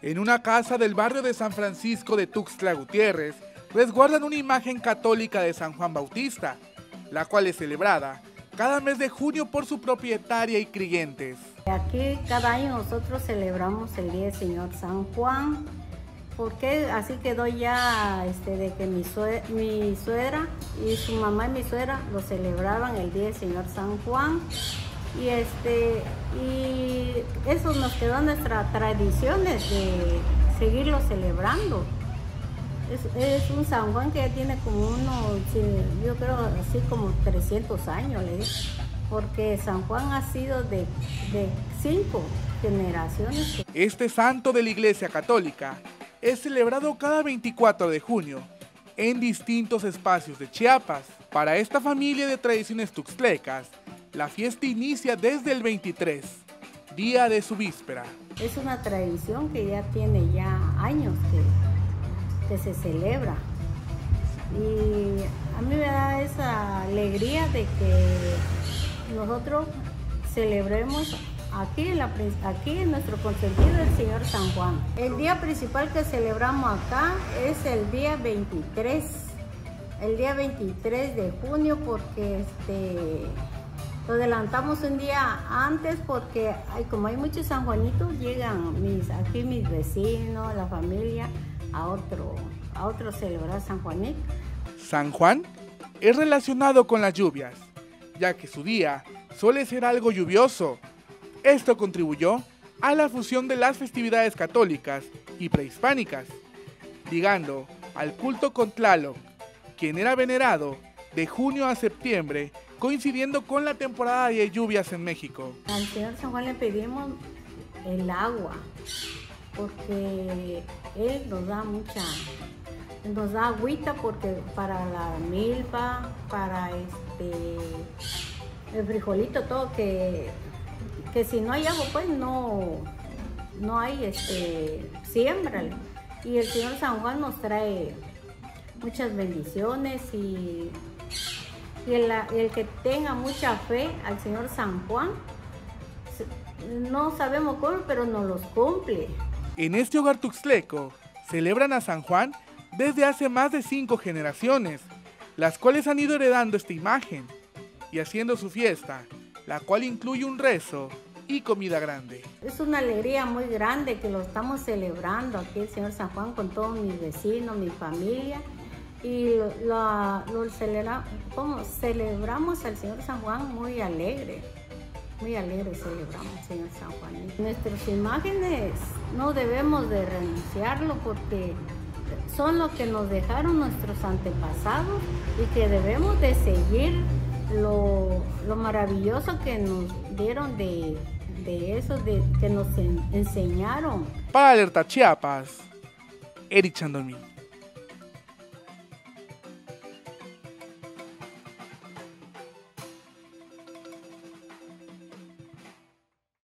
En una casa del barrio de San Francisco de Tuxtla Gutiérrez, resguardan una imagen católica de San Juan Bautista, la cual es celebrada cada mes de junio por su propietaria y creyentes. Aquí cada año nosotros celebramos el Día del Señor San Juan, porque así quedó ya de que mi suegra y su mamá y mi suegra lo celebraban el Día del Señor San Juan. Y eso nos quedó en nuestras tradiciones de seguirlo celebrando. Es un San Juan que ya tiene como yo creo así como 300 años, porque San Juan ha sido de 5 generaciones. Este santo de la Iglesia Católica es celebrado cada 24 de junio en distintos espacios de Chiapas. Para esta familia de tradiciones tuxtlecas, la fiesta inicia desde el 23, día de su víspera. Es una tradición que ya tiene años que se celebra. Y a mí me da esa alegría de que nosotros celebremos aquí en nuestro consentido el Señor San Juan. El día principal que celebramos acá es el día 23. El día 23 de junio porque lo adelantamos un día antes porque como hay muchos sanjuanitos, llegan aquí mis vecinos, la familia, a otro celebrar San Juanito. San Juan es relacionado con las lluvias, ya que su día suele ser algo lluvioso. Esto contribuyó a la fusión de las festividades católicas y prehispánicas, ligando al culto con Tlaloc, quien era venerado de junio a septiembre, coincidiendo con la temporada de lluvias en México. Al Señor San Juan le pedimos el agua, porque Él nos da agüita para la milpa, para el frijolito, todo, que si no hay agua pues no hay siembra. Y el Señor San Juan nos trae muchas bendiciones y el que tenga mucha fe al Señor San Juan, no sabemos cómo, pero nos los cumple. En este hogar tuxtleco celebran a San Juan desde hace más de 5 generaciones, las cuales han ido heredando esta imagen y haciendo su fiesta, la cual incluye un rezo y comida grande. Es una alegría muy grande que lo estamos celebrando aquí el Señor San Juan con todos mis vecinos, mi familia, y celebramos al Señor San Juan muy alegre celebramos al Señor San Juan. Nuestras imágenes no debemos de renunciarlo porque son lo que nos dejaron nuestros antepasados y que debemos de seguir lo maravilloso que nos dieron de eso, que nos enseñaron. Para Alerta Chiapas, Eric Chandomí.